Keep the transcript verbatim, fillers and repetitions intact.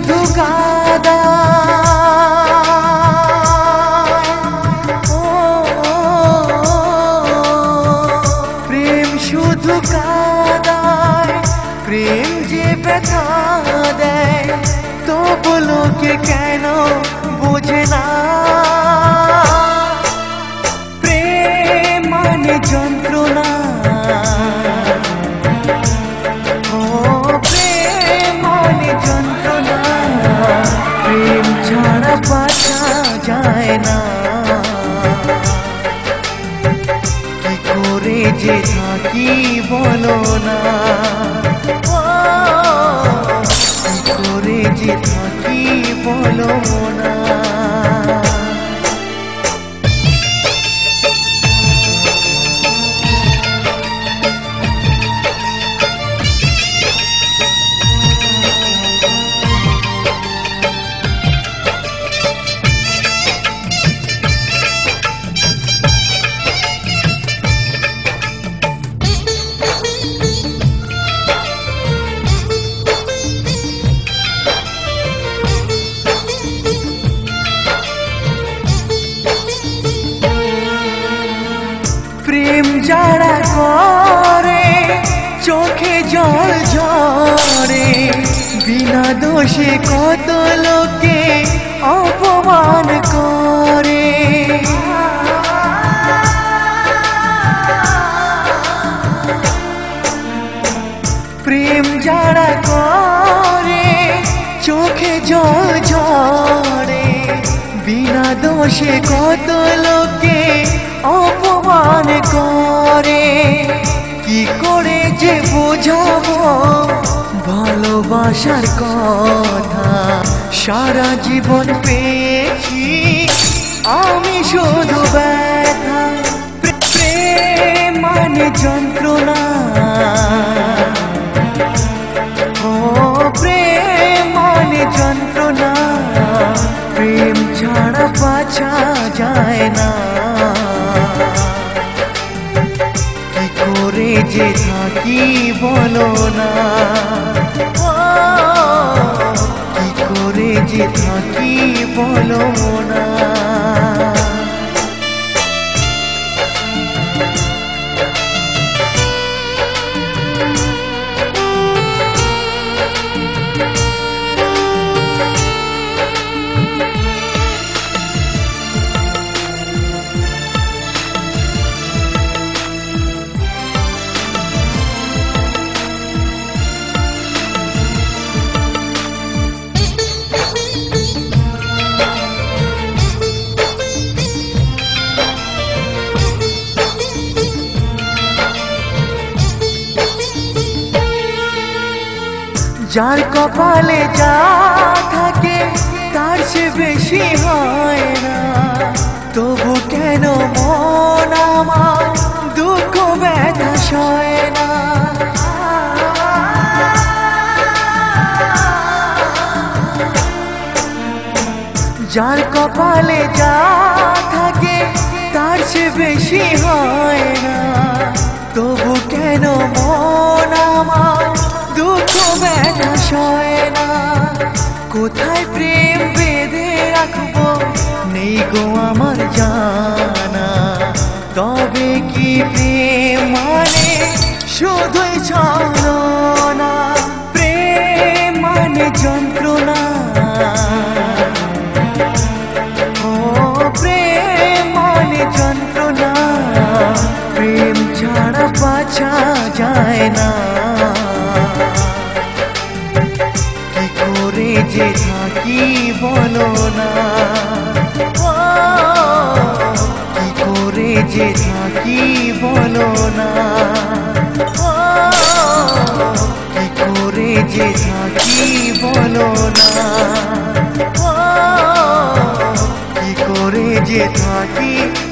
শুধু কাদা প্রেম শুধু কাদায় প্রেম যে ব্যথা দেয় তবু লোকে কেন বোঝে না প্রেম মানে যন্ত্রণা ও প্রেম মানে যন্ত্রণা প্রেম ছাড়া বাঁচা যায় না কি করে যে থাকি বলো না কি করে যে থাকি বলো না প্রেম যারা করে চোখে জল ঝরে বিনা দোষে কত লোকে অপমান করে প্রেম যারা করে চোখে জল ঝরে বিনা দোষে কত লোকে অপমান করে কি করে যে বোঝাবো ভালোবাসার কথা সারা জীবন পেয়েছি আমি শুধু ব্যথা প্রেম মানে যন্ত্রণা ও প্রেম মানে যন্ত্রণা প্রেম ছাড়া বাঁচা যায় না কি করে যে থাকি বলো না কি করে যে থাকি বলো না যার কপালে যা থাকে তার সে বেশি হয় না তবু কেন মন আমার দুঃখ ব্যথা সয় না যার কপালে যা থাকে তার সে বেশি হয় না তবু কেন মন আমার দুঃখ ব্যথা সয় না কোথায় প্রেম বেঁধে রাখবো নেই গো আমার জানা তবে কি প্রেম মানে শুধুই ছলনা প্রেম মানে যন্ত্রণা ও প্রেম মানে যন্ত্রণা প্রেম ছাড়া বাঁচা যায় না কি করে যে থাকি বলো না কি করে যে থাকি বলো না কি করে যে থাকি বলো না কি করে যে থাকি